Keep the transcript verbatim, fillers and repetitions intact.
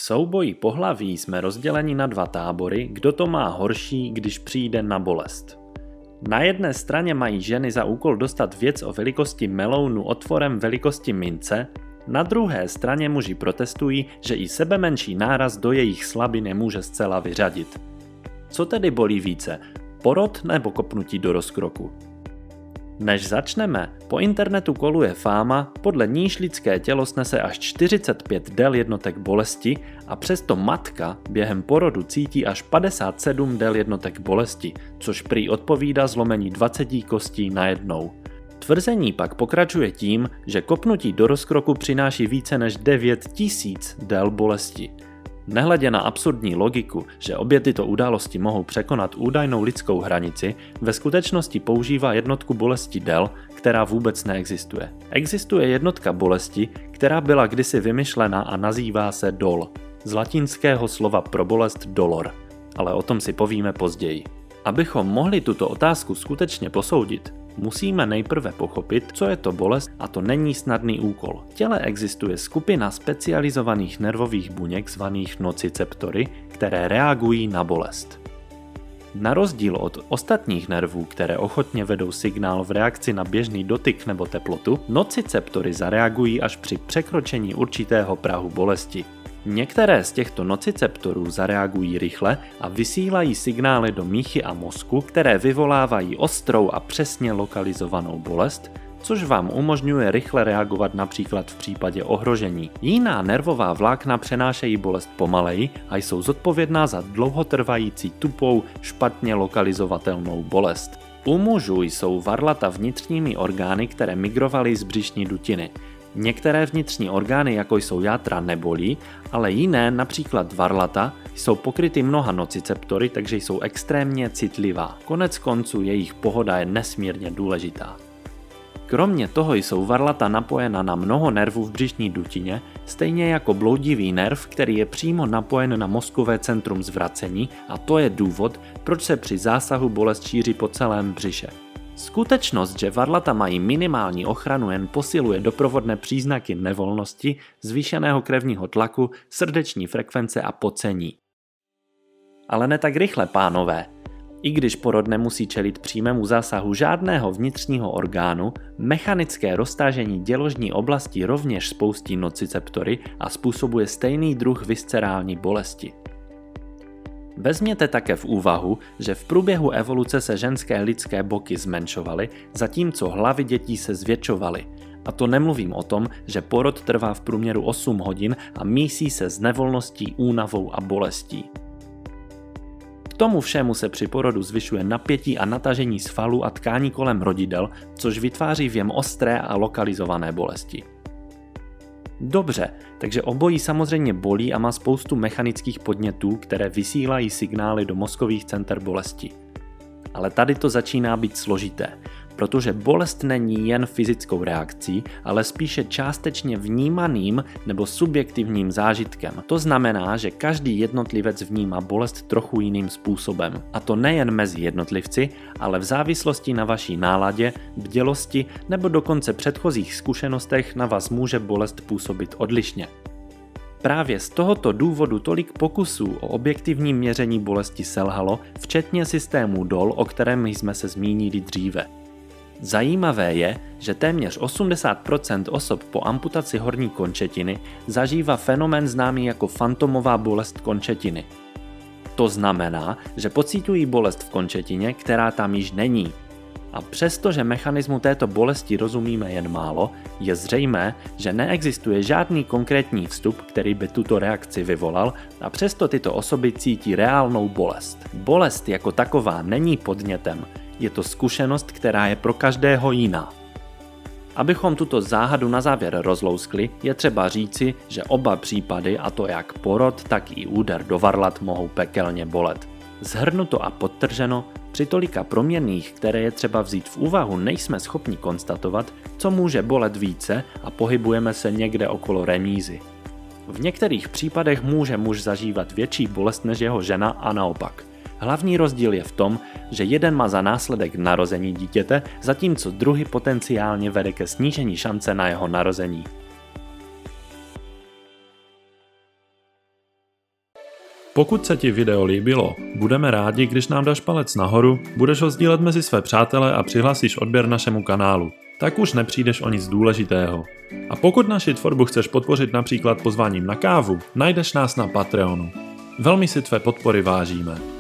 souboji pohlaví jsme rozděleni na dva tábory, kdo to má horší, když přijde na bolest. Na jedné straně mají ženy za úkol dostat věc o velikosti melounu otvorem velikosti mince, na druhé straně muži protestují, že i sebemenší náraz do jejich slabiny může zcela vyřadit. Co tedy bolí více, porod nebo kopnutí do rozkroku? Než začneme, po internetu koluje fáma, podle níž lidské tělo snese až čtyřicet pět del jednotek bolesti a přesto matka během porodu cítí až padesát sedm del jednotek bolesti, což prý odpovídá zlomení dvaceti kostí najednou. Tvrzení pak pokračuje tím, že kopnutí do rozkroku přináší více než devět tisíc del bolesti. Nehledě na absurdní logiku, že obě tyto události mohou překonat údajnou lidskou hranici, ve skutečnosti používá jednotku bolesti del, která vůbec neexistuje. Existuje jednotka bolesti, která byla kdysi vymyšlena a nazývá se dol, z latinského slova pro bolest dolor, ale o tom si povíme později. Abychom mohli tuto otázku skutečně posoudit, musíme nejprve pochopit, co je to bolest, a to není snadný úkol. V těle existuje skupina specializovaných nervových buněk zvaných nociceptory, které reagují na bolest. Na rozdíl od ostatních nervů, které ochotně vedou signál v reakci na běžný dotyk nebo teplotu, nociceptory zareagují až při překročení určitého prahu bolesti. Některé z těchto nociceptorů zareagují rychle a vysílají signály do míchy a mozku, které vyvolávají ostrou a přesně lokalizovanou bolest, což vám umožňuje rychle reagovat například v případě ohrožení. Jiná nervová vlákna přenášejí bolest pomaleji a jsou zodpovědná za dlouhotrvající tupou, špatně lokalizovatelnou bolest. U mužů jsou varlata vnitřními orgány, které migrovaly z břišní dutiny. Některé vnitřní orgány, jako jsou játra, nebolí, ale jiné, například varlata, jsou pokryty mnoha nociceptory, takže jsou extrémně citlivá. Konec konců jejich pohoda je nesmírně důležitá. Kromě toho jsou varlata napojena na mnoho nervů v břišní dutině, stejně jako bloudivý nerv, který je přímo napojen na mozkové centrum zvracení, a to je důvod, proč se při zásahu bolest šíří po celém břiše. Skutečnost, že varlata mají minimální ochranu, jen posiluje doprovodné příznaky nevolnosti, zvýšeného krevního tlaku, srdeční frekvence a pocení. Ale ne tak rychle, pánové. I když porod nemusí čelit přímému zásahu žádného vnitřního orgánu, mechanické roztážení děložní oblasti rovněž spoustí nociceptory a způsobuje stejný druh viscerální bolesti. Vezměte také v úvahu, že v průběhu evoluce se ženské lidské boky zmenšovaly, zatímco hlavy dětí se zvětšovaly. A to nemluvím o tom, že porod trvá v průměru osm hodin a mísí se s nevolností, únavou a bolestí. K tomu všemu se při porodu zvyšuje napětí a natažení svalů a tkání kolem rodidel, což vytváří vjem ostré a lokalizované bolesti. Dobře, takže obojí samozřejmě bolí a má spoustu mechanických podnětů, které vysílají signály do mozkových center bolesti. Ale tady to začíná být složité, protože bolest není jen fyzickou reakcí, ale spíše částečně vnímaným nebo subjektivním zážitkem. To znamená, že každý jednotlivec vnímá bolest trochu jiným způsobem. A to nejen mezi jednotlivci, ale v závislosti na vaší náladě, bdělosti nebo dokonce předchozích zkušenostech na vás může bolest působit odlišně. Právě z tohoto důvodu tolik pokusů o objektivní měření bolesti selhalo, včetně systému D O L, o kterém jsme se zmínili dříve. Zajímavé je, že téměř osmdesát procent osob po amputaci horní končetiny zažívá fenomén známý jako fantomová bolest končetiny. To znamená, že pociťují bolest v končetině, která tam již není. A přestože mechanismu této bolesti rozumíme jen málo, je zřejmé, že neexistuje žádný konkrétní vstup, který by tuto reakci vyvolal, a přesto tyto osoby cítí reálnou bolest. Bolest jako taková není podnětem, je to zkušenost, která je pro každého jiná. Abychom tuto záhadu na závěr rozlouskli, je třeba říci, že oba případy, a to jak porod, tak i úder do varlat, mohou pekelně bolet. Shrnuto a podtrženo, při tolika proměnných, které je třeba vzít v úvahu, nejsme schopni konstatovat, co může bolet více, a pohybujeme se někde okolo remízy. V některých případech může muž zažívat větší bolest než jeho žena a naopak. Hlavní rozdíl je v tom, že jeden má za následek narození dítěte, zatímco druhý potenciálně vede ke snížení šance na jeho narození. Pokud se ti video líbilo, budeme rádi, když nám dáš palec nahoru, budeš ho sdílet mezi své přátele a přihlasíš odběr našemu kanálu. Tak už nepřijdeš o nic důležitého. A pokud naši tvorbu chceš podpořit například pozváním na kávu, najdeš nás na Patreonu. Velmi si tvé podpory vážíme.